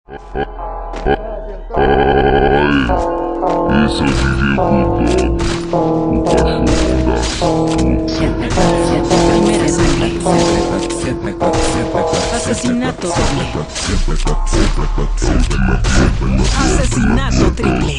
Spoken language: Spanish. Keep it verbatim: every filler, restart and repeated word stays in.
Ai, esse é o D J Bob, o cachorro da Asesinato triple. Asesinato triple.